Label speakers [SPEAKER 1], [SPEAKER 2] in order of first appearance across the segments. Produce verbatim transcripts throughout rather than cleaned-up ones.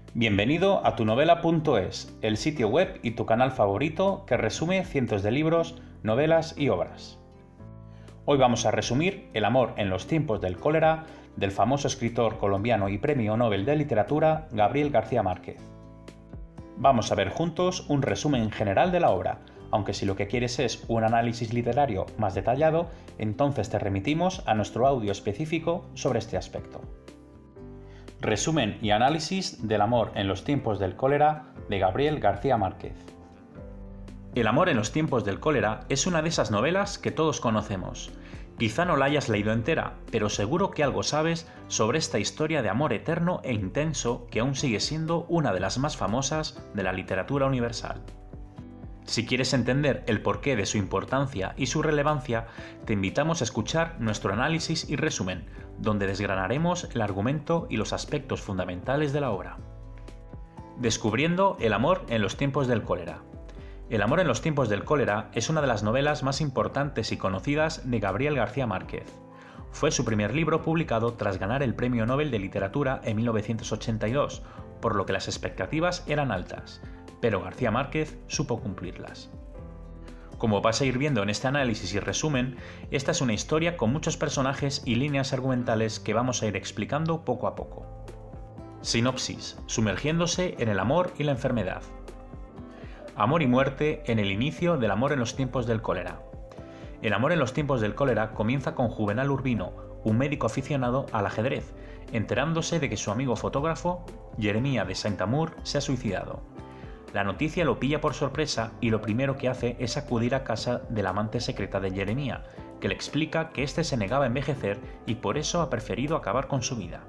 [SPEAKER 1] Bienvenido a tunovela punto es, el sitio web y tu canal favorito que resume cientos de libros, novelas y obras. Hoy vamos a resumir El amor en los tiempos del cólera del famoso escritor colombiano y premio Nobel de Literatura Gabriel García Márquez. Vamos a ver juntos un resumen general de la obra, aunque si lo que quieres es un análisis literario más detallado, entonces te remitimos a nuestro audio específico sobre este aspecto. Resumen y análisis del amor en los tiempos del cólera de Gabriel García Márquez. El amor en los tiempos del cólera es una de esas novelas que todos conocemos. Quizá no la hayas leído entera, pero seguro que algo sabes sobre esta historia de amor eterno e intenso que aún sigue siendo una de las más famosas de la literatura universal. Si quieres entender el porqué de su importancia y su relevancia, te invitamos a escuchar nuestro análisis y resumen, donde desgranaremos el argumento y los aspectos fundamentales de la obra. Descubriendo el amor en los tiempos del cólera. El amor en los tiempos del cólera es una de las novelas más importantes y conocidas de Gabriel García Márquez. Fue su primer libro publicado tras ganar el Premio Nobel de Literatura en mil novecientos ochenta y dos, por lo que las expectativas eran altas, pero García Márquez supo cumplirlas. Como vas a ir viendo en este análisis y resumen, esta es una historia con muchos personajes y líneas argumentales que vamos a ir explicando poco a poco. Sinopsis: sumergiéndose en el amor y la enfermedad. Amor y muerte en el inicio del amor en los tiempos del cólera. El amor en los tiempos del cólera comienza con Juvenal Urbino, un médico aficionado al ajedrez, enterándose de que su amigo fotógrafo, Jeremía de Saint-Amour, se ha suicidado. La noticia lo pilla por sorpresa y lo primero que hace es acudir a casa de la amante secreta de Jeremía, que le explica que éste se negaba a envejecer y por eso ha preferido acabar con su vida.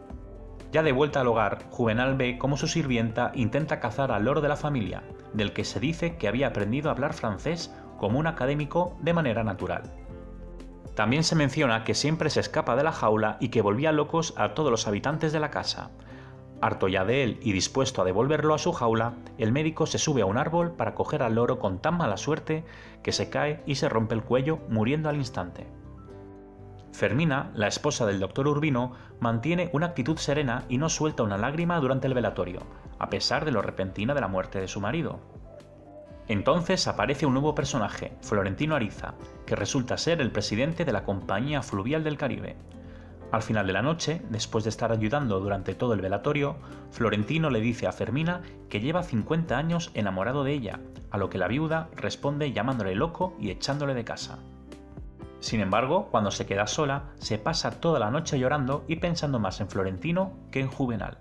[SPEAKER 1] Ya de vuelta al hogar, Juvenal ve cómo su sirvienta intenta cazar al loro de la familia, del que se dice que había aprendido a hablar francés como un académico de manera natural. También se menciona que siempre se escapa de la jaula y que volvía locos a todos los habitantes de la casa. Harto ya de él y dispuesto a devolverlo a su jaula, el médico se sube a un árbol para coger al loro con tan mala suerte que se cae y se rompe el cuello, muriendo al instante. Fermina, la esposa del doctor Urbino, mantiene una actitud serena y no suelta una lágrima durante el velatorio, a pesar de lo repentina de la muerte de su marido. Entonces aparece un nuevo personaje, Florentino Ariza, que resulta ser el presidente de la Compañía Fluvial del Caribe. Al final de la noche, después de estar ayudando durante todo el velatorio, Florentino le dice a Fermina que lleva cincuenta años enamorado de ella, a lo que la viuda responde llamándole loco y echándole de casa. Sin embargo, cuando se queda sola, se pasa toda la noche llorando y pensando más en Florentino que en Juvenal.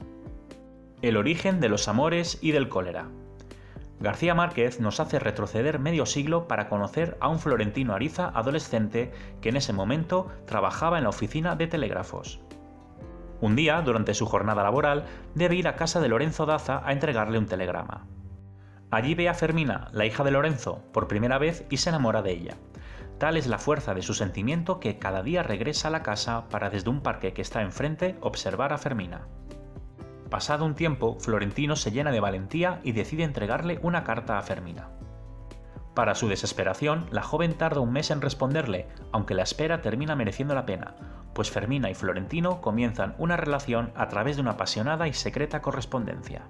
[SPEAKER 1] El origen de los amores y del cólera. García Márquez nos hace retroceder medio siglo para conocer a un Florentino Ariza adolescente que en ese momento trabajaba en la oficina de telégrafos. Un día, durante su jornada laboral, debe ir a casa de Lorenzo Daza a entregarle un telegrama. Allí ve a Fermina, la hija de Lorenzo, por primera vez y se enamora de ella. Tal es la fuerza de su sentimiento que cada día regresa a la casa para desde un parque que está enfrente observar a Fermina. Pasado un tiempo, Florentino se llena de valentía y decide entregarle una carta a Fermina. Para su desesperación, la joven tarda un mes en responderle, aunque la espera termina mereciendo la pena, pues Fermina y Florentino comienzan una relación a través de una apasionada y secreta correspondencia.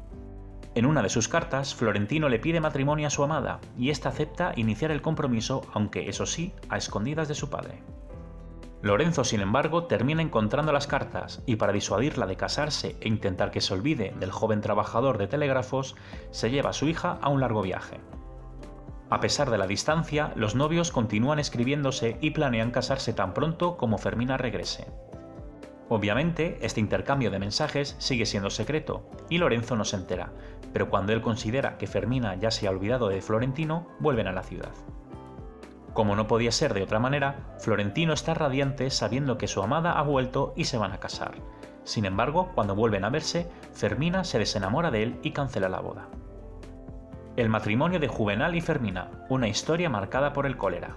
[SPEAKER 1] En una de sus cartas, Florentino le pide matrimonio a su amada, y ésta acepta iniciar el compromiso, aunque eso sí, a escondidas de su padre. Lorenzo, sin embargo, termina encontrando las cartas, y para disuadirla de casarse e intentar que se olvide del joven trabajador de telégrafos, se lleva a su hija a un largo viaje. A pesar de la distancia, los novios continúan escribiéndose y planean casarse tan pronto como Fermina regrese. Obviamente, este intercambio de mensajes sigue siendo secreto, y Lorenzo no se entera, pero cuando él considera que Fermina ya se ha olvidado de Florentino, vuelven a la ciudad. Como no podía ser de otra manera, Florentino está radiante sabiendo que su amada ha vuelto y se van a casar. Sin embargo, cuando vuelven a verse, Fermina se desenamora de él y cancela la boda. El matrimonio de Juvenal y Fermina, una historia marcada por el cólera.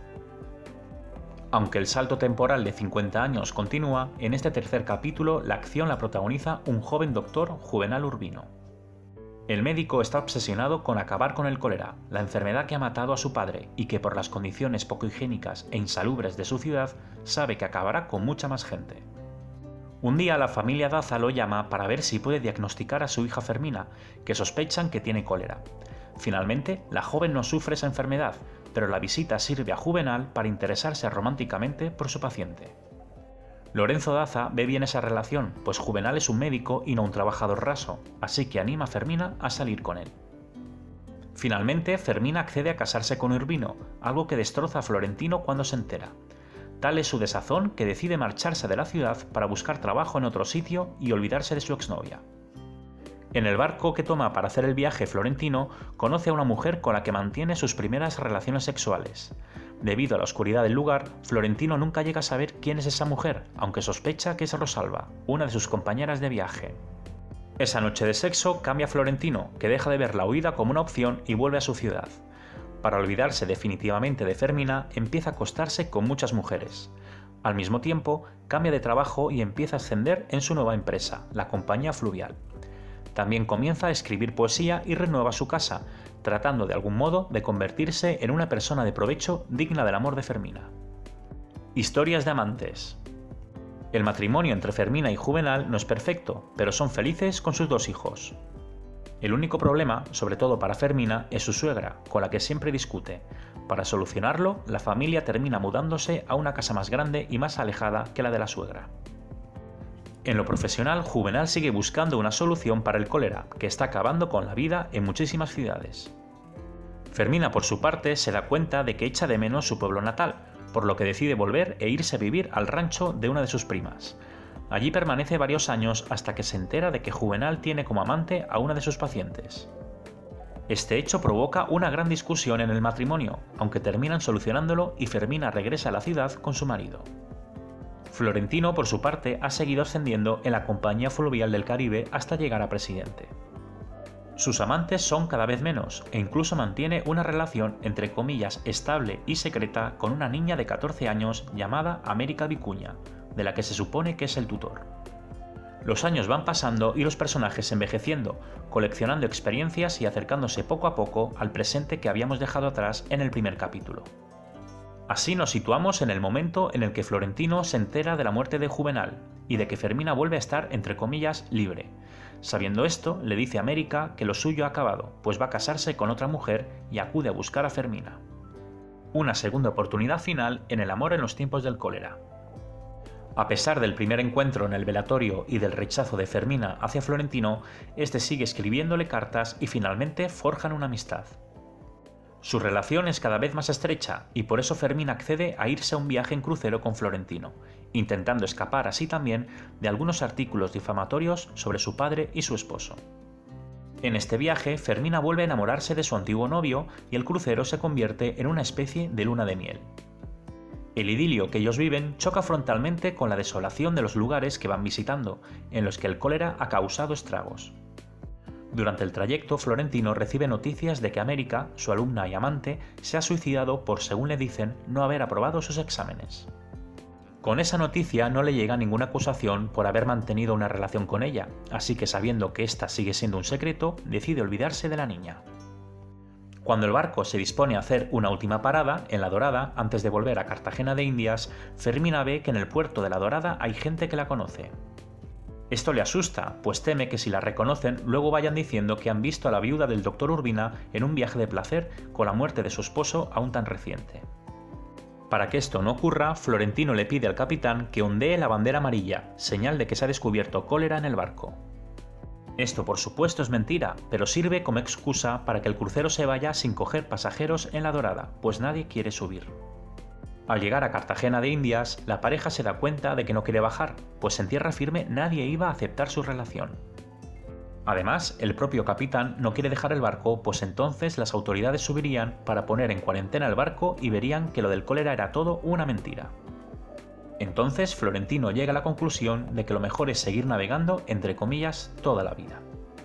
[SPEAKER 1] Aunque el salto temporal de cincuenta años continúa, en este tercer capítulo la acción la protagoniza un joven doctor, Juvenal Urbino. El médico está obsesionado con acabar con el cólera, la enfermedad que ha matado a su padre y que por las condiciones poco higiénicas e insalubres de su ciudad sabe que acabará con mucha más gente. Un día la familia Daza lo llama para ver si puede diagnosticar a su hija Fermina, que sospechan que tiene cólera. Finalmente, la joven no sufre esa enfermedad, pero la visita sirve a Juvenal para interesarse románticamente por su paciente. Lorenzo Daza ve bien esa relación, pues Juvenal es un médico y no un trabajador raso, así que anima a Fermina a salir con él. Finalmente, Fermina accede a casarse con Urbino, algo que destroza a Florentino cuando se entera. Tal es su desazón que decide marcharse de la ciudad para buscar trabajo en otro sitio y olvidarse de su exnovia. En el barco que toma para hacer el viaje, Florentino conoce a una mujer con la que mantiene sus primeras relaciones sexuales. Debido a la oscuridad del lugar, Florentino nunca llega a saber quién es esa mujer, aunque sospecha que es Rosalba, una de sus compañeras de viaje. Esa noche de sexo cambia a Florentino, que deja de ver la huida como una opción y vuelve a su ciudad. Para olvidarse definitivamente de Fermina, empieza a acostarse con muchas mujeres. Al mismo tiempo, cambia de trabajo y empieza a ascender en su nueva empresa, la Compañía Fluvial. También comienza a escribir poesía y renueva su casa, tratando de algún modo de convertirse en una persona de provecho digna del amor de Fermina. Historias de amantes. El matrimonio entre Fermina y Juvenal no es perfecto, pero son felices con sus dos hijos. El único problema, sobre todo para Fermina, es su suegra, con la que siempre discute. Para solucionarlo, la familia termina mudándose a una casa más grande y más alejada que la de la suegra. En lo profesional, Juvenal sigue buscando una solución para el cólera, que está acabando con la vida en muchísimas ciudades. Fermina, por su parte, se da cuenta de que echa de menos su pueblo natal, por lo que decide volver e irse a vivir al rancho de una de sus primas. Allí permanece varios años hasta que se entera de que Juvenal tiene como amante a una de sus pacientes. Este hecho provoca una gran discusión en el matrimonio, aunque terminan solucionándolo y Fermina regresa a la ciudad con su marido. Florentino, por su parte, ha seguido ascendiendo en la Compañía Fluvial del Caribe hasta llegar a presidente. Sus amantes son cada vez menos, e incluso mantiene una relación entre comillas estable y secreta con una niña de catorce años llamada América Vicuña, de la que se supone que es el tutor. Los años van pasando y los personajes envejeciendo, coleccionando experiencias y acercándose poco a poco al presente que habíamos dejado atrás en el primer capítulo. Así nos situamos en el momento en el que Florentino se entera de la muerte de Juvenal y de que Fermina vuelve a estar, entre comillas, libre. Sabiendo esto, le dice a América que lo suyo ha acabado, pues va a casarse con otra mujer y acude a buscar a Fermina. Una segunda oportunidad final en el amor en los tiempos del cólera. A pesar del primer encuentro en el velatorio y del rechazo de Fermina hacia Florentino, este sigue escribiéndole cartas y finalmente forjan una amistad. Su relación es cada vez más estrecha y por eso Fermina accede a irse a un viaje en crucero con Florentino, intentando escapar así también de algunos artículos difamatorios sobre su padre y su esposo. En este viaje, Fermina vuelve a enamorarse de su antiguo novio y el crucero se convierte en una especie de luna de miel. El idilio que ellos viven choca frontalmente con la desolación de los lugares que van visitando, en los que el cólera ha causado estragos. Durante el trayecto, Florentino recibe noticias de que América, su alumna y amante, se ha suicidado por, según le dicen, no haber aprobado sus exámenes. Con esa noticia no le llega ninguna acusación por haber mantenido una relación con ella, así que sabiendo que ésta sigue siendo un secreto, decide olvidarse de la niña. Cuando el barco se dispone a hacer una última parada, en La Dorada, antes de volver a Cartagena de Indias, Fermina ve que en el puerto de La Dorada hay gente que la conoce. Esto le asusta, pues teme que si la reconocen luego vayan diciendo que han visto a la viuda del doctor Urbina en un viaje de placer con la muerte de su esposo aún tan reciente. Para que esto no ocurra, Florentino le pide al capitán que ondee la bandera amarilla, señal de que se ha descubierto cólera en el barco. Esto por supuesto es mentira, pero sirve como excusa para que el crucero se vaya sin coger pasajeros en La Dorada, pues nadie quiere subir. Al llegar a Cartagena de Indias, la pareja se da cuenta de que no quiere bajar, pues en tierra firme nadie iba a aceptar su relación. Además, el propio capitán no quiere dejar el barco, pues entonces las autoridades subirían para poner en cuarentena el barco y verían que lo del cólera era todo una mentira. Entonces Florentino llega a la conclusión de que lo mejor es seguir navegando, entre comillas, toda la vida.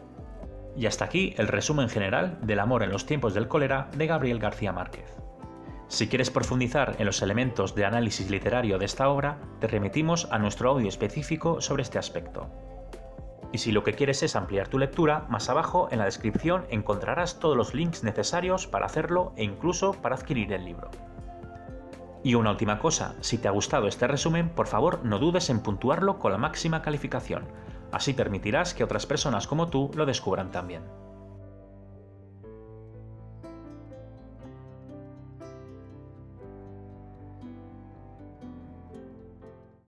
[SPEAKER 1] Y hasta aquí el resumen general del amor en los tiempos del cólera de Gabriel García Márquez. Si quieres profundizar en los elementos de análisis literario de esta obra, te remitimos a nuestro audio específico sobre este aspecto. Y si lo que quieres es ampliar tu lectura, más abajo en la descripción encontrarás todos los links necesarios para hacerlo e incluso para adquirir el libro. Y una última cosa, si te ha gustado este resumen, por favor no dudes en puntuarlo con la máxima calificación. Así permitirás que otras personas como tú lo descubran también.